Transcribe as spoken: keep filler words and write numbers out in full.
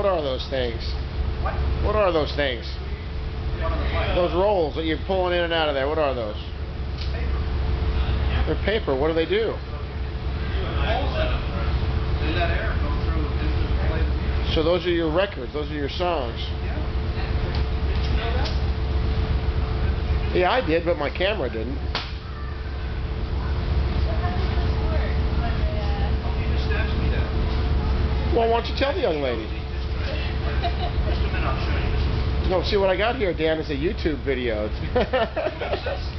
What are those things? What? What are those things? Those rolls that you're pulling in and out of there, what are those? They're paper. What do they do? So those are your records. Those are your songs. Yeah, I did, but my camera didn't. Well, why don't you tell the young lady? No, see what I got here, Dan, is a YouTube video.